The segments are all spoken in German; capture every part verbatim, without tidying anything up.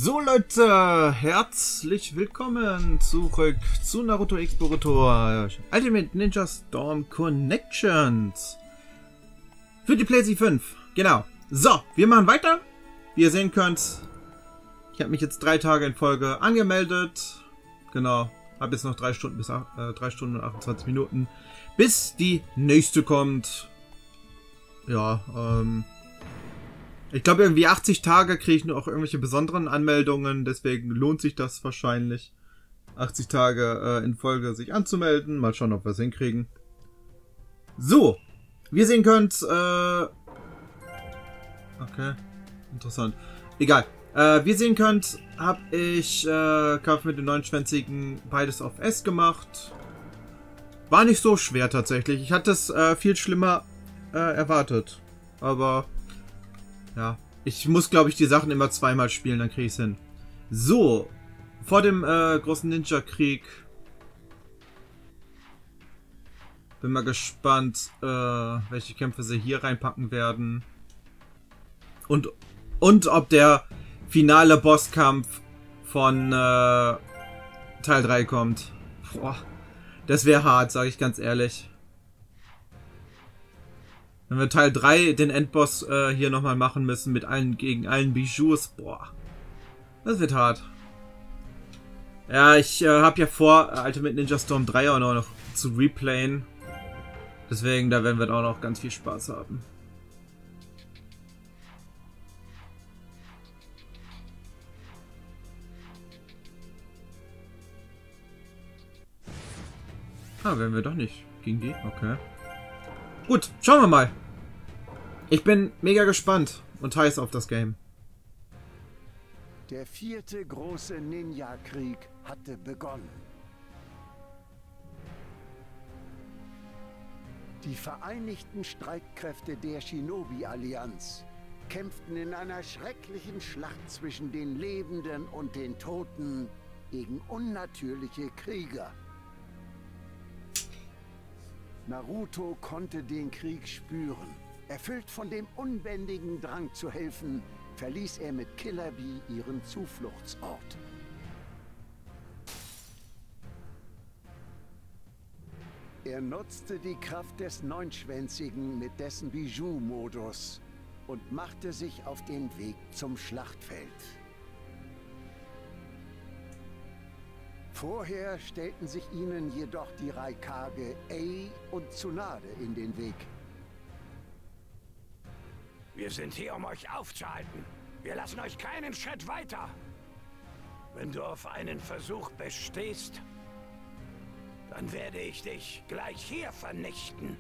So Leute, herzlich willkommen zurück zu Naruto X Boruto Ultimate Ninja Storm Connections für die PlayStation fünf. Genau. So, wir machen weiter. Wie ihr sehen könnt, ich habe mich jetzt drei Tage in Folge angemeldet. Genau, habe jetzt noch drei Stunden bis äh, drei Stunden und achtundzwanzig Minuten, bis die nächste kommt. Ja, ähm... ich glaube, irgendwie achtzig Tage kriege ich nur auch irgendwelche besonderen Anmeldungen, deswegen lohnt sich das wahrscheinlich, achtzig Tage äh, in Folge sich anzumelden. Mal schauen, ob wir es hinkriegen. So, wie ihr sehen könnt, äh... okay, interessant. Egal. Äh, wie ihr sehen könnt, habe ich äh, Kampf mit den neunschwänzigen beides auf S gemacht. War nicht so schwer tatsächlich. Ich hatte es äh, viel schlimmer äh, erwartet. Aber... ja, ich muss, glaube ich, die Sachen immer zweimal spielen, dann kriege ich es hin. So, vor dem äh, großen Ninja-Krieg. Bin mal gespannt, äh, welche Kämpfe sie hier reinpacken werden. Und, und ob der finale Bosskampf von äh, Teil drei kommt. Boah, das wäre hart, sage ich ganz ehrlich. Wenn wir Teil drei den Endboss äh, hier nochmal machen müssen mit allen gegen allen Bijous, boah, das wird hart. Ja, ich äh, habe ja vor, äh, Ultimate Ninja Storm drei auch noch zu replayen. Deswegen, da werden wir auch noch ganz viel Spaß haben. Ah, werden wir doch nicht gegen die? Okay. Gut, schauen wir mal. Ich bin mega gespannt und heiß auf das Game. Der vierte große Ninja-Krieg hatte begonnen. Die vereinigten Streitkräfte der Shinobi-Allianz kämpften in einer schrecklichen Schlacht zwischen den Lebenden und den Toten gegen unnatürliche Krieger. Naruto konnte den Krieg spüren. Erfüllt von dem unbändigen Drang zu helfen, verließ er mit Killer Bee ihren Zufluchtsort. Er nutzte die Kraft des Neunschwänzigen mit dessen Bijou-Modus und machte sich auf den Weg zum Schlachtfeld. Vorher stellten sich ihnen jedoch die Raikage Ei und Tsunade in den Weg. Wir sind hier, um euch aufzuhalten. Wir lassen euch keinen Schritt weiter. Wenn du auf einen Versuch bestehst, dann werde ich dich gleich hier vernichten.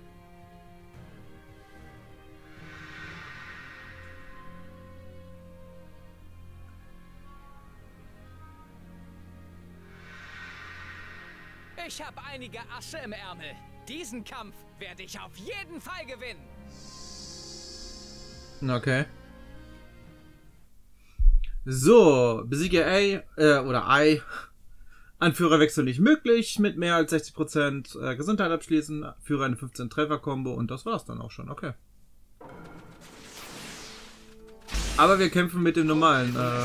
Ich habe einige Asse im Ärmel. Diesen Kampf werde ich auf jeden Fall gewinnen. Okay. So, besiege A äh, oder I. Anführerwechsel nicht möglich. Mit mehr als sechzig Prozent äh, Gesundheit abschließen. Führe eine fünfzehn Treffer Combo und das war's dann auch schon. Okay. Aber wir kämpfen mit dem normalen. Äh,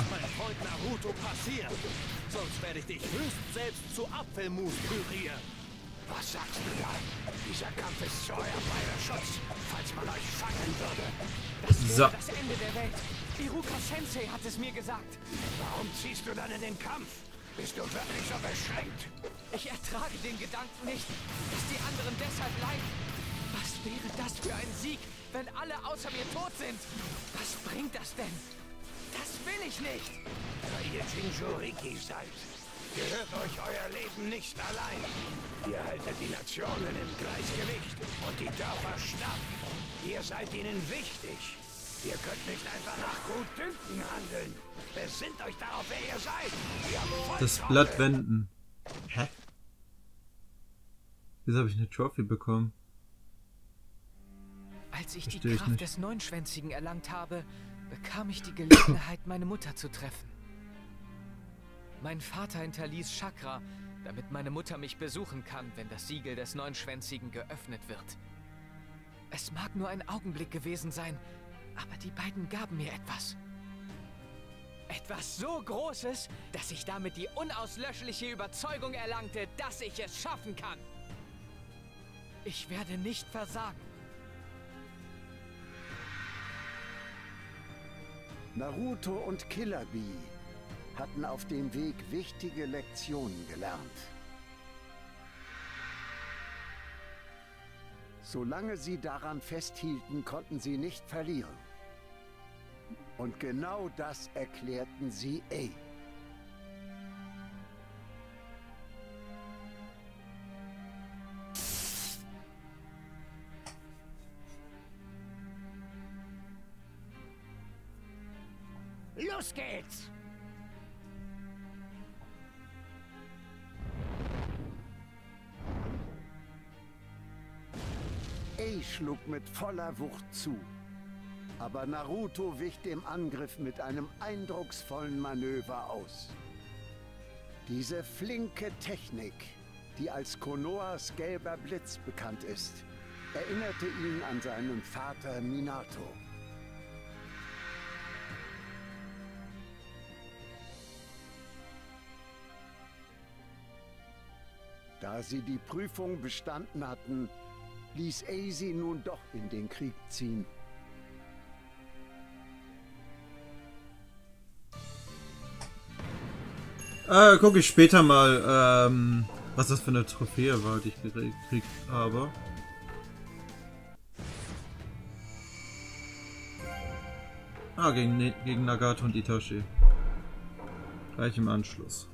Sonst werde ich dich höchst selbst zu Apfelmus pürieren. Was sagst du da? Dieser Kampf ist zu euer beider Schutz, falls man euch fangen würde. Das wäre so. das Ende der Welt. Iruka Sensei hat es mir gesagt. Warum ziehst du dann in den Kampf? Bist du wirklich so beschränkt? Ich ertrage den Gedanken nicht, dass die anderen deshalb leiden. Was wäre das für ein Sieg, wenn alle außer mir tot sind? Was bringt das denn? Das will ich nicht! Da ihr Jinchuriki seid, gehört euch euer Leben nicht allein. Ihr haltet die Nationen im Gleichgewicht und die Dörfer stark. Ihr seid ihnen wichtig. Ihr könnt nicht einfach nach Gutdünken handeln. Besinnt euch darauf, wer ihr seid. Ihr habt das Blatt wenden. Hä? Wieso habe ich eine Trophy bekommen? Als ich Versteh die ich Kraft nicht. des Neunschwänzigen erlangt habe, bekam ich die Gelegenheit, meine Mutter zu treffen. Mein Vater hinterließ Chakra, damit meine Mutter mich besuchen kann, wenn das Siegel des Neunschwänzigen geöffnet wird. Es mag nur ein Augenblick gewesen sein, aber die beiden gaben mir etwas. Etwas so Großes, dass ich damit die unauslöschliche Überzeugung erlangte, dass ich es schaffen kann. Ich werde nicht versagen. Naruto und Killer Bee hatten auf dem Weg wichtige Lektionen gelernt. Solange sie daran festhielten, konnten sie nicht verlieren. Und genau das erklärten sie Ei. Los geht's! Ei schlug mit voller Wucht zu. Aber Naruto wich dem Angriff mit einem eindrucksvollen Manöver aus. Diese flinke Technik, die als Konohas gelber Blitz bekannt ist, erinnerte ihn an seinen Vater Minato. Da sie die Prüfung bestanden hatten, ließ Ei sie nun doch in den Krieg ziehen. Äh, gucke ich später mal, ähm, was das für eine Trophäe war, die ich gekriegt habe. Ah, gegen, gegen Nagato und Itachi. Gleich im Anschluss.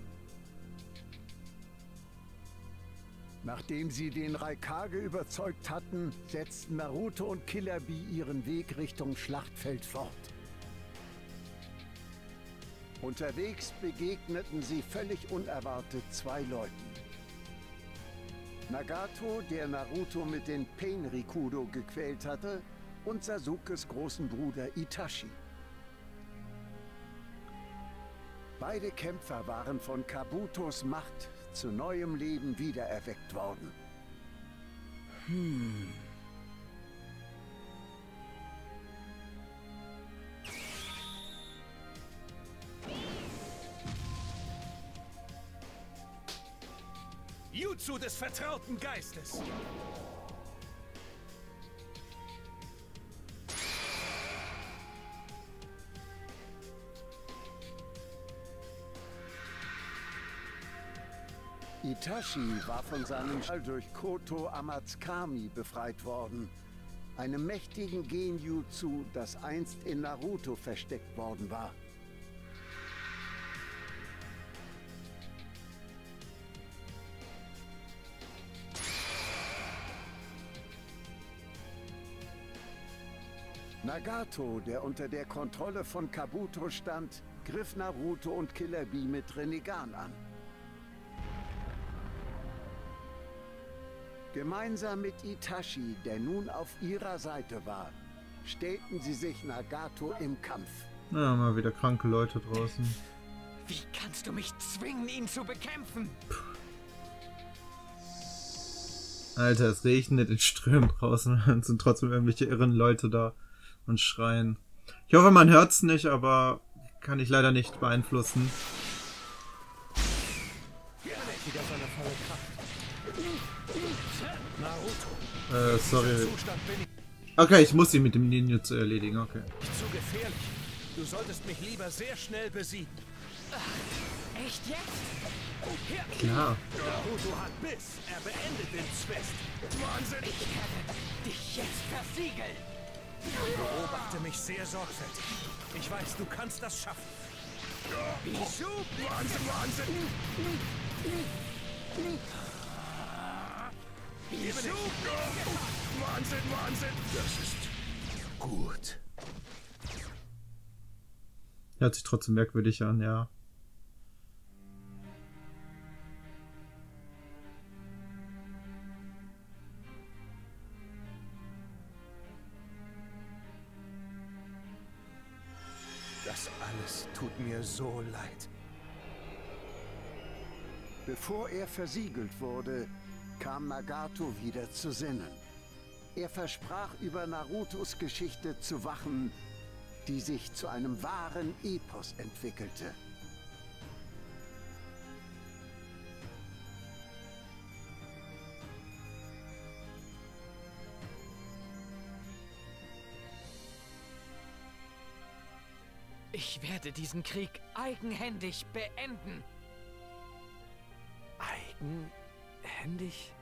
Nachdem sie den Raikage überzeugt hatten, setzten Naruto und Killer Bee ihren Weg Richtung Schlachtfeld fort. Unterwegs begegneten sie völlig unerwartet zwei Leuten. Nagato, der Naruto mit den Pain-Rikudo gequält hatte, und Sasukes großen Bruder Itachi. Beide Kämpfer waren von Kabutos Macht zu neuem Leben wiedererweckt worden. Hm. Jutsu des vertrauten Geistes. Itachi war von seinem Schall durch Koto Amatsukami befreit worden, einem mächtigen Genjutsu, das einst in Naruto versteckt worden war. Nagato, der unter der Kontrolle von Kabuto stand, griff Naruto und Killer Bee mit Rinnegan an. Gemeinsam mit Itachi, der nun auf ihrer Seite war, stellten sie sich Nagato im Kampf. Na, mal wieder kranke Leute draußen. Wie kannst du mich zwingen, ihn zu bekämpfen? Alter, es regnet in Strömen draußen und sind trotzdem irgendwelche irren Leute da und schreien. Ich hoffe, man hört's nicht, aber kann ich leider nicht beeinflussen. Wieder seine volle Kraft. Naruto. Äh, sorry. Okay, ich muss ihn mit dem Ninjutsu erledigen, okay. Zu gefährlich. Du solltest mich lieber sehr schnell besiegen. Echt jetzt? Klar. Naruto hat Biss. Er beendet den Zwist. Wahnsinn! Ich werde dich jetzt versiegeln. Beobachte mich sehr sorgfältig. Ich weiß, du kannst das schaffen. Wieso? Wahnsinn, Wahnsinn! Wieso? Wahnsinn, Wahnsinn! Das ist gut. Hört sich trotzdem merkwürdig an, ja. Das alles tut mir so leid. Bevor er versiegelt wurde, kam Nagato wieder zu Sinnen. Er versprach, über Narutos Geschichte zu wachen die sich zu einem wahren Epos entwickelte. Ich werde diesen Krieg eigenhändig beenden. Eigenhändig?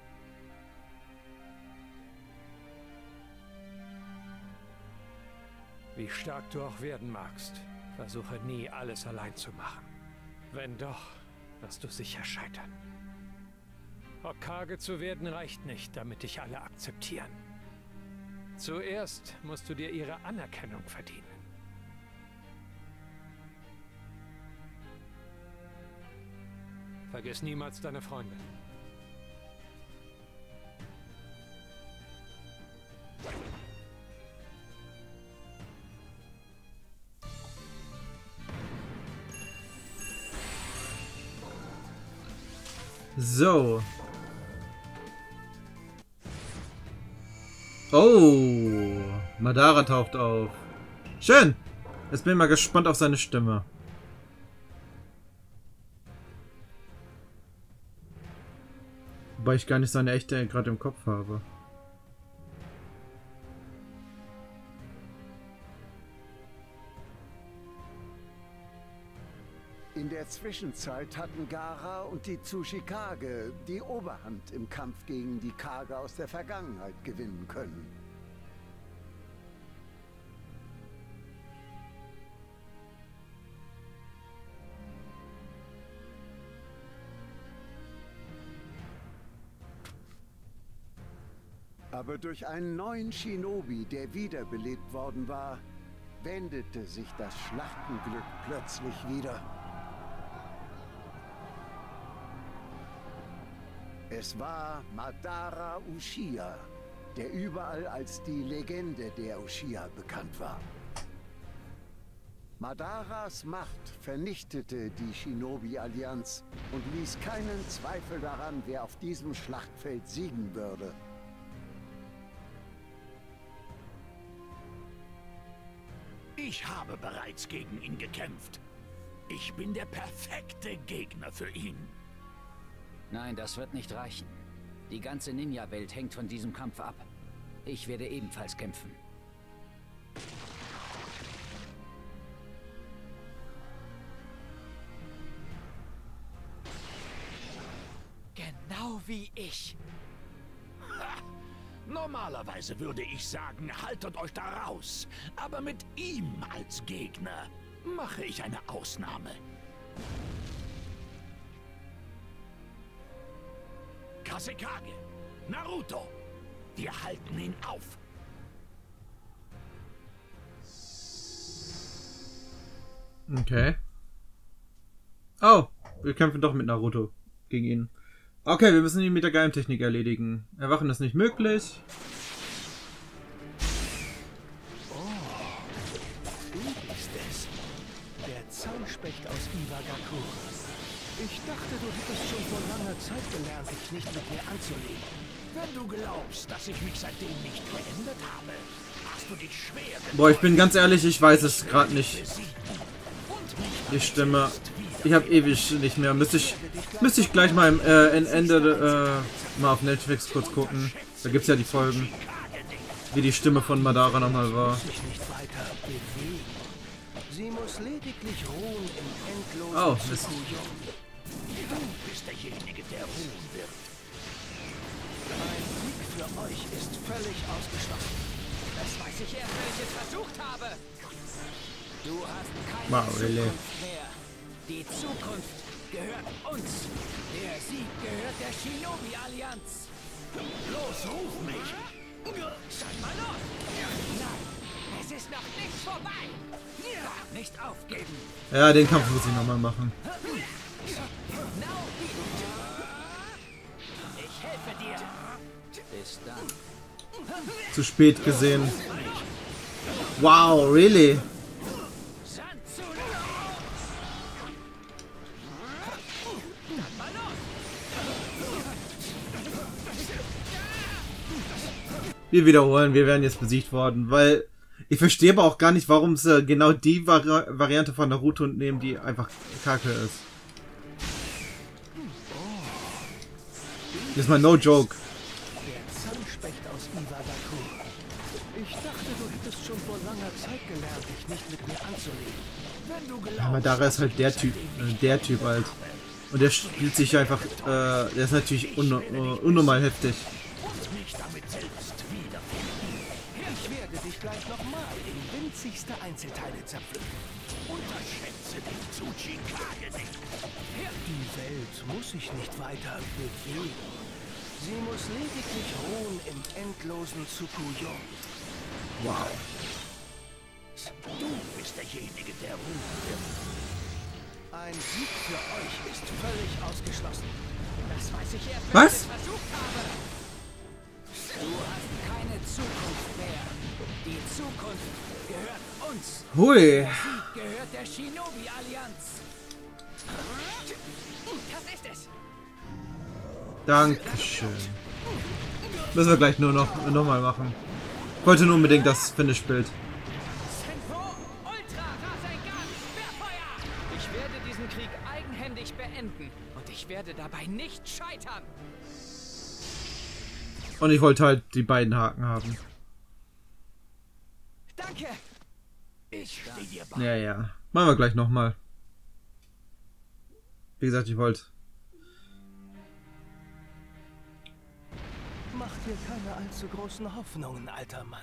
Wie stark du auch werden magst, versuche nie alles allein zu machen. Wenn doch, wirst du sicher scheitern. Hokage zu werden reicht nicht, damit dich alle akzeptieren. Zuerst musst du dir ihre Anerkennung verdienen. Vergiss niemals deine Freunde. So. Oh. Madara taucht auf. Schön. Jetzt bin ich mal gespannt auf seine Stimme. Wobei ich gar nicht seine echte gerade im Kopf habe. In der Zwischenzeit hatten Gaara und die Tsuchikage die Oberhand im Kampf gegen die Kage aus der Vergangenheit gewinnen können. Aber durch einen neuen Shinobi, der wiederbelebt worden war, wendete sich das Schlachtenglück plötzlich wieder. Es war Madara Uchiha, der überall als die Legende der Uchiha bekannt war. Madaras Macht vernichtete die Shinobi-Allianz und ließ keinen Zweifel daran, wer auf diesem Schlachtfeld siegen würde. Ich habe bereits gegen ihn gekämpft. Ich bin der perfekte Gegner für ihn. Nein, das wird nicht reichen. Die ganze Ninja-Welt hängt von diesem Kampf ab. Ich werde ebenfalls kämpfen. Genau wie ich. Ha! Normalerweise würde ich sagen, haltet euch da raus. Aber mit ihm als Gegner mache ich eine Ausnahme. Kazekage, Naruto, wir halten ihn auf. Okay. Oh, wir kämpfen doch mit Naruto gegen ihn. Okay, wir müssen ihn mit der Geheimtechnik erledigen. Erwachen ist nicht möglich. Oh, du bist es. Der Zaunspecht aus Iwagakure. Ich dachte, du hättest schon vor langer Zeit gelernt, dich nicht mit mir anzulegen. Wenn du glaubst, dass ich mich seitdem nicht verändert habe, hast du dich schwer getan. Boah, ich bin ganz ehrlich, ich weiß es gerade nicht. Die Stimme. Ich habe ewig nicht mehr. Müsste ich, müsste ich gleich mal im äh, Ende äh, mal auf Netflix kurz gucken. Da gibt es ja die Folgen. Wie die Stimme von Madara nochmal war. Sie muss lediglich ruhen im endlosen Oh, Mist. Du bist derjenige, der ruhen wird. Ein Sieg für euch ist völlig ausgeschlossen. Das weiß ich erst, wenn ich es versucht habe. Du hast keine Wow, really? Zukunft mehr. Die Zukunft gehört uns. Der Sieg gehört der Shinobi-Allianz. Los, ruf mich! Sag mal los! Nein, es ist noch nicht vorbei. Nicht aufgeben. Ja, den Kampf muss ich nochmal machen. Ich helfe dir. Bis dann. Zu spät gesehen. Wow, really? Wir wiederholen, wir wären jetzt besiegt worden, weil Ich verstehe aber auch gar nicht, warum sie genau die Vari Variante von Naruto nehmen, die einfach kacke ist. Das ist mal no joke. Der Zangspecht aus Iwagaku. Ich dachte, du hättest schon vor langer Zeit gelernt, dich nicht mit mir anzulegen. Wenn du glaubst, Ja, Madara ist halt der Typ, äh, der Typ halt. Und der spielt sich einfach, äh, der ist natürlich un uh, unnormal heftig. mich damit selbst wiederfinden. ich werde dich gleich nochmal in winzigste Einzelteile zerpflücken. Unterschätze den Tsuchikage nicht. Die Welt muss sich nicht weiter bewegen. Sie muss lediglich ruhen im endlosen Tsukuyo. Wow. Du bist derjenige, der ruhen wird. Ein Sieg für euch ist völlig ausgeschlossen. Das weiß ich erst, wenn Was? ich es versucht habe. Du hast keine Zukunft mehr. Die Zukunft gehört uns. Hui. Gehört der Shinobi-Allianz. Das ist es. Dankeschön. Müssen wir gleich nur noch, noch mal machen. Ich wollte nur unbedingt das Finish-Bild. Senpo Ultra Rasengan Sperrfeuer! Ich werde diesen Krieg eigenhändig beenden. Und ich werde dabei nicht scheitern. Und ich wollte halt die beiden Haken haben. Danke. Ich stehe dir bei. Ja, ja. Machen wir gleich nochmal. Wie gesagt, ich wollte. Mach dir keine allzu großen Hoffnungen, alter Mann.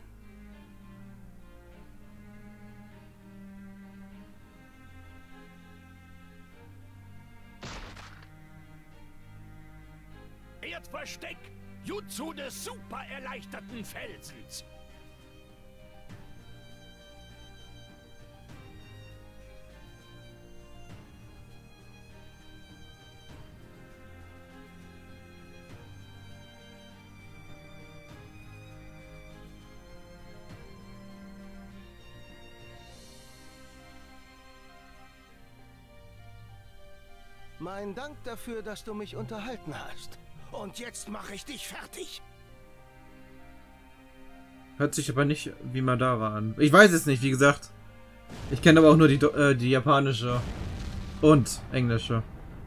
Erdversteck! Jutsu des super erleichterten Felsens! Mein Dank dafür, dass du mich unterhalten hast. Und jetzt mache ich dich fertig. Hört sich aber nicht wie Madara an. Ich weiß es nicht, wie gesagt. Ich kenne aber auch nur die, äh, die japanische und englische.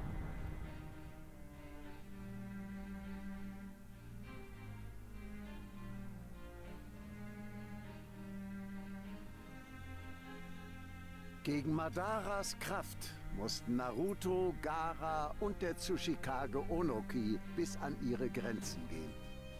Gegen Madaras Kraft mussten Naruto, Gaara und der Tsuchikage Onoki bis an ihre Grenzen gehen.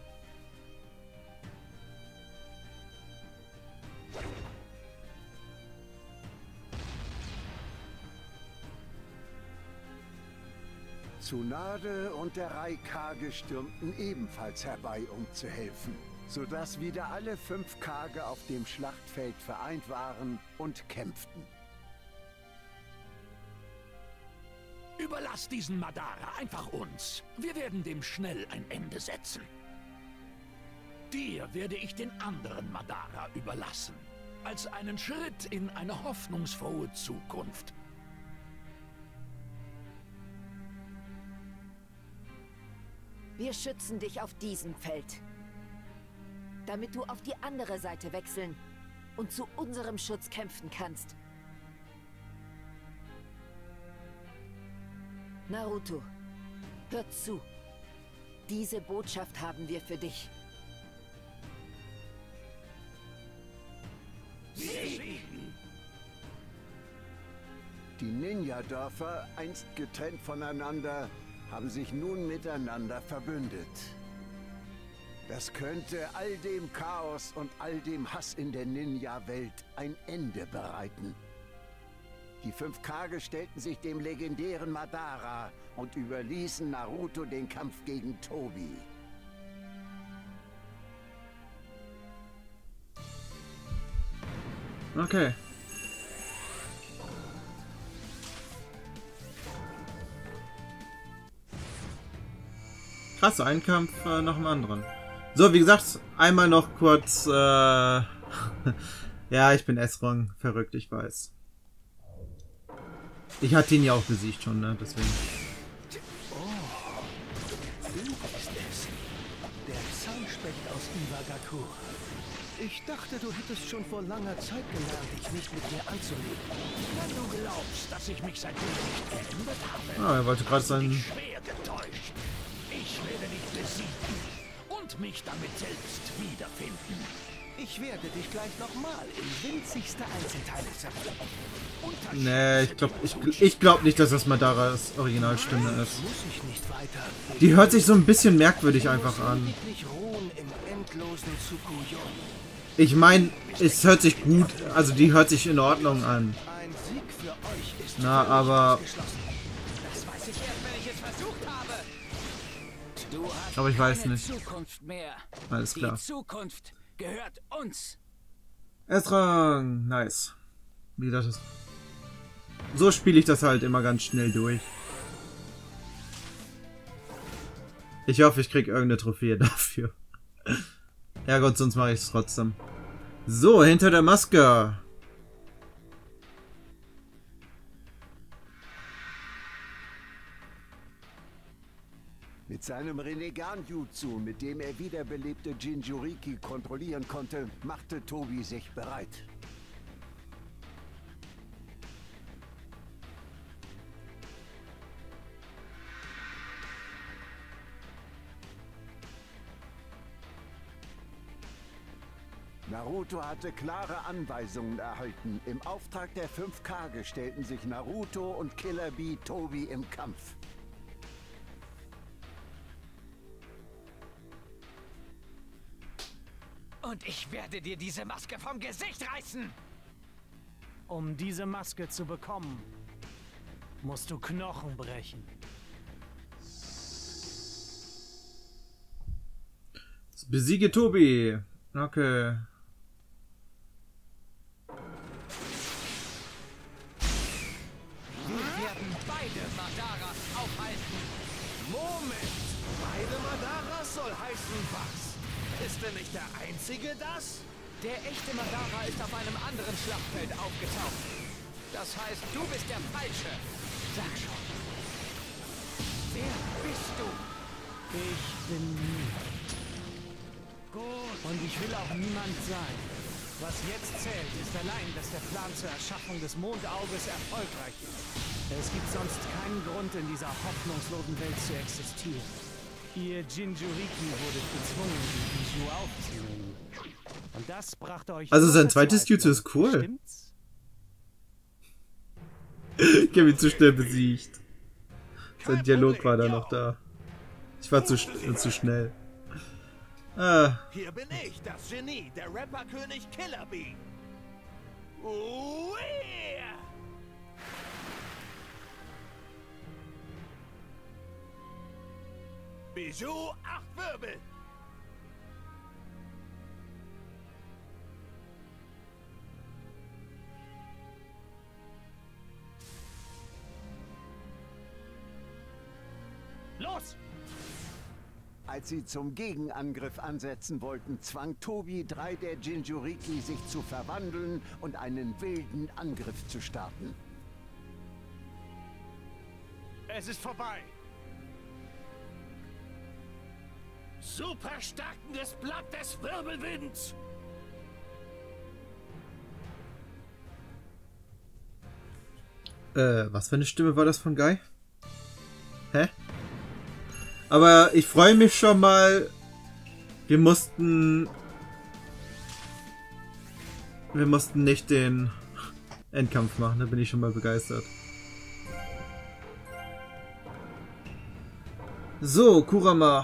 Tsunade und der Raikage stürmten ebenfalls herbei, um zu helfen, sodass wieder alle fünf Kage auf dem Schlachtfeld vereint waren und kämpften. Überlass diesen Madara einfach uns. Wir werden dem schnell ein Ende setzen. Dir werde ich den anderen Madara überlassen. Als einen Schritt in eine hoffnungsfrohe Zukunft. Wir schützen dich auf diesem Feld. Damit du auf die andere Seite wechseln und zu unserem Schutz kämpfen kannst. Naruto, hör zu. Diese Botschaft haben wir für dich. Segen. Die Ninja-Dörfer, einst getrennt voneinander, haben sich nun miteinander verbündet. Das könnte all dem Chaos und all dem Hass in der Ninja-Welt ein Ende bereiten. Die fünf Kage stellten sich dem legendären Madara und überließen Naruto den Kampf gegen Tobi. Okay. Krass, ein Kampf äh, nach dem anderen. So, wie gesagt, einmal noch kurz. Äh ja, ich bin S-Rang. Verrückt, ich weiß. Ich hatte ihn ja auch besiegt schon, ne? Deswegen. Oh, du bist es. Der Zangspecht aus Iwagaku. Ich dachte, du hättest schon vor langer Zeit gelernt, dich nicht mit mir anzulegen. Wenn du glaubst, dass ich mich seitdem nicht geändert habe, Ah, er wollte gerade sein... schwer getäuscht. Ich werde dich besiegen und mich damit selbst wiederfinden. Ich werde dich gleich nochmal in winzigste Einzelteile zerlegen. Nee, ich glaube ich, ich glaub nicht, dass das Madaras Originalstimme ist. Muss ich nicht weiter. Die hört sich so ein bisschen merkwürdig einfach an. Lediglich ruhen im endlosen Tsukuyomi. Ich meine, es hört sich gut, also die hört sich in Ordnung an. Ein Sieg für euch ist Na, völlig aber... ausgeschlossen. Das weiß ich erst, wenn ich es versucht habe. Du hast Aber ich weiß keine nicht. Zukunft mehr. Alles klar. Die Zukunft gehört uns. Erstrang, nice. Wie gesagt, das... So spiele ich das halt immer ganz schnell durch. Ich hoffe, ich kriege irgendeine Trophäe dafür. Ja Gott, sonst mache ich es trotzdem. So, hinter der Maske. Mit seinem Renegan-Jutsu, mit dem er wiederbelebte Jinchuriki kontrollieren konnte, machte Tobi sich bereit. Naruto hatte klare Anweisungen erhalten. Im Auftrag der fünf Kage stellten sich Naruto und Killer Bee Tobi im Kampf. Und ich werde dir diese Maske vom Gesicht reißen. Um diese Maske zu bekommen, musst du Knochen brechen. Besiege Tobi. Okay. Wir werden beide Madaras aufhalten. Moment! Beide Madaras soll heißen was? Ist denn nicht der Einzige das? Der echte Madara ist auf einem anderen Schlachtfeld aufgetaucht. Das heißt, du bist der Falsche. Sag schon. Wer bist du? Ich bin niemand. Gut. Und ich will auch niemand sein. Was jetzt zählt, ist allein, dass der Plan zur Erschaffung des Mondauges erfolgreich ist. Es gibt sonst keinen Grund, in dieser hoffnungslosen Welt zu existieren. Ihr Jinchuriki wurdet gezwungen, die Bijou aufzunehmen. Und das brachte euch... Also sein zweites Jutsu ist cool. Stimmt's? Ich habe ihn zu schnell besiegt. Sein Dialog war da noch da. Ich war zu, sch zu schnell. Ah. Hier bin ich, das Genie, der Rapperkönig Killer Bee. Uee! Bijou, acht Wirbel! Los! Als sie zum Gegenangriff ansetzen wollten, zwang Tobi drei der Jinchuriki, sich zu verwandeln und einen wilden Angriff zu starten. Es ist vorbei! Super stärkendes Blatt des Wirbelwinds! Äh, was für eine Stimme war das von Guy? Hä? Aber ich freue mich schon mal. Wir mussten... Wir mussten nicht den Endkampf machen, da bin ich schon mal begeistert. So, Kurama.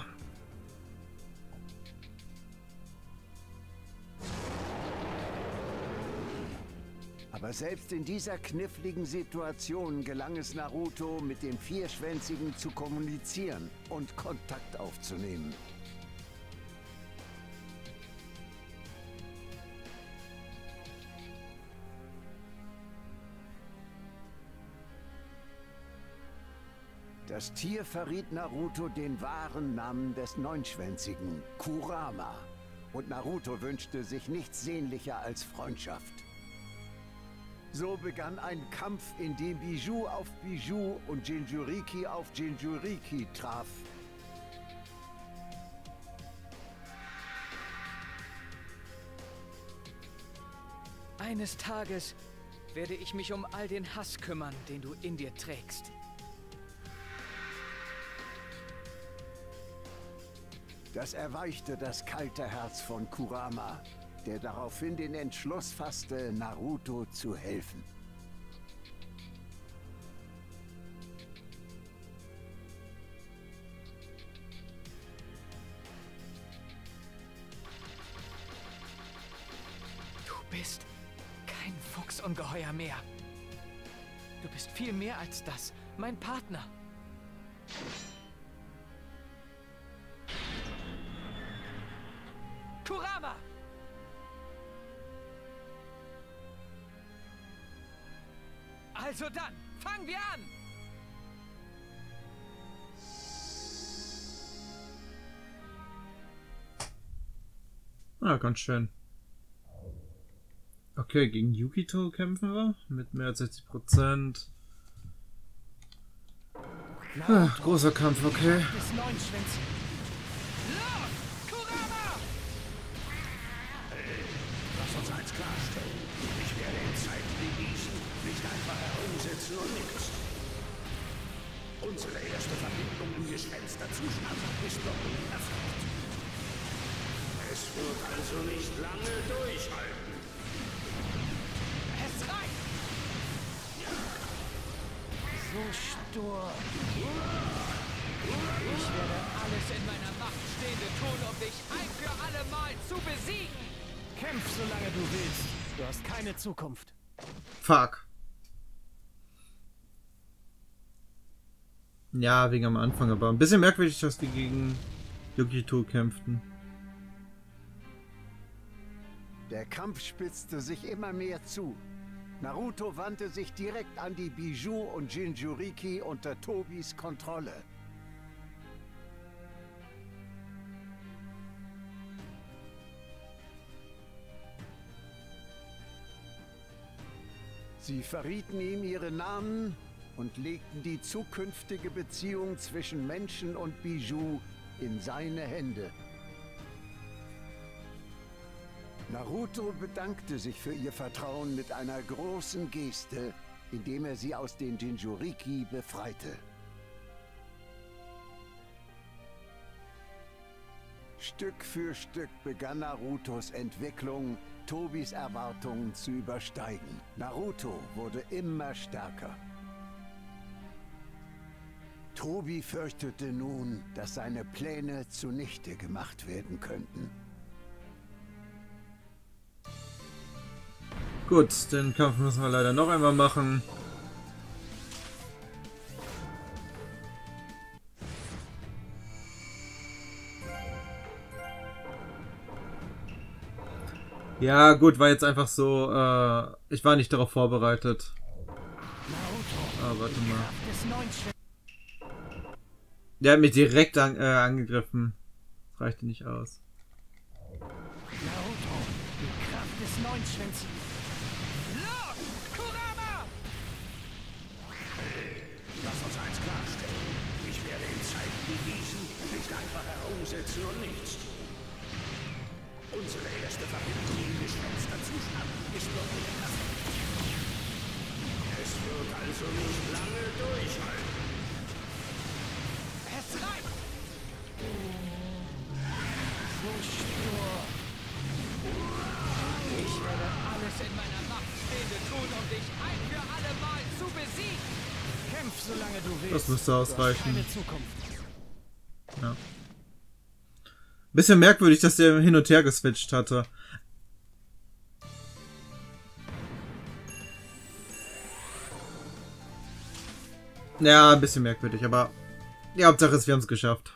Aber selbst in dieser kniffligen Situation gelang es Naruto, mit dem Vierschwänzigen zu kommunizieren und Kontakt aufzunehmen. Das Tier verriet Naruto den wahren Namen des Neunschwänzigen, Kurama. Und Naruto wünschte sich nichts sehnlicher als Freundschaft. So begann ein Kampf, in dem Bijou auf Bijou und Jinchuriki auf Jinchuriki traf. Eines Tages werde ich mich um all den Hass kümmern, den du in dir trägst. Das erweichte das kalte Herz von Kurama, der daraufhin den Entschluss fasste, Naruto zu helfen. Du bist kein Fuchsungeheuer mehr. Du bist viel mehr als das, mein Partner. Kurama! Also dann, fangen wir an! Ah, ganz schön. Okay, gegen Yukito kämpfen wir mit mehr als sechzig Prozent. Ah, großer Kampf, okay. Lass uns eins klarstellen. Ich werde in Zeiten wie diesen nicht einfach herumsitzen und nichts. Unsere erste Verbindung im Gespensterzustand ist noch nicht erfolgt. Es wird also nicht lange durchhalten. Es reicht! So stur. Ich werde alles in meiner Macht Stehende tun, um dich ein für alle Mal zu besiegen! Kämpf, solange du willst. Du hast keine Zukunft. Fuck. Ja, wegen am Anfang, aber ein bisschen merkwürdig, dass die gegen Yukito kämpften. Der Kampf spitzte sich immer mehr zu. Naruto wandte sich direkt an die Bijou und Jinchuriki unter Tobis Kontrolle. Sie verrieten ihm ihre Namen und legten die zukünftige Beziehung zwischen Menschen und Bijou in seine Hände. Naruto bedankte sich für ihr Vertrauen mit einer großen Geste, indem er sie aus den Jinchuriki befreite. Stück für Stück begann Narutos Entwicklung, Tobis Erwartungen zu übersteigen. Naruto wurde immer stärker. Tobi fürchtete nun, dass seine Pläne zunichte gemacht werden könnten. Gut, den Kampf müssen wir leider noch einmal machen. Ja, gut, war jetzt einfach so, äh, ich war nicht darauf vorbereitet. Ah, warte mal. Der hat mich direkt an, äh, angegriffen. Das reichte nicht aus. Naruto, die Kraft des Neunschwänzigen. Los, Kurama! Lass uns eins klarstellen. Ich werde in Zeiten wie diesen nicht einfach herumsitzen und nichts. Unsere erste Verbindung im Gespensterzustand ist noch nicht erfolgt. Es wird also nicht lange durchhalten. Es reicht! So stur. Ich werde alles in meiner Macht Stehende tun, um dich ein für alle Mal zu besiegen! Kämpf, solange du willst. Das müsste Du hast ausreichen. keine Zukunft. Ja. Bisschen merkwürdig, dass der hin und her geswitcht hatte. Ja, ein bisschen merkwürdig, aber die Hauptsache ist, wir haben es geschafft.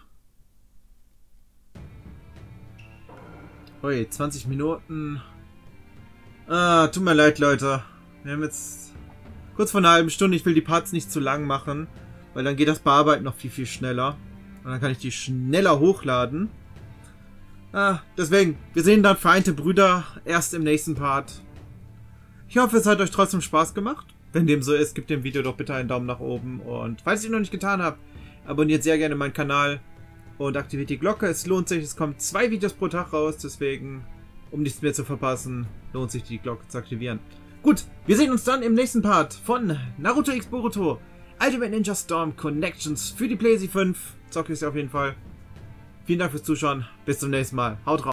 Ui, zwanzig Minuten. Ah, tut mir leid, Leute. Wir haben jetzt kurz vor einer halben Stunde. Ich will die Parts nicht zu lang machen, weil dann geht das Bearbeiten noch viel, viel schneller. Und dann kann ich die schneller hochladen. Ah, deswegen, wir sehen dann Vereinte Brüder erst im nächsten Part. Ich hoffe, es hat euch trotzdem Spaß gemacht. Wenn dem so ist, gebt dem Video doch bitte einen Daumen nach oben. Und falls ihr noch nicht getan habt, abonniert sehr gerne meinen Kanal und aktiviert die Glocke. Es lohnt sich, es kommen zwei Videos pro Tag raus. Deswegen um nichts mehr zu verpassen, lohnt sich die Glocke zu aktivieren. Gut, wir sehen uns dann im nächsten Part von Naruto X Boruto Ultimate Ninja Storm Connections für die PlayStation fünf. Zocke ist ja auf jeden Fall. Vielen Dank fürs Zuschauen. Bis zum nächsten Mal. Haut rein.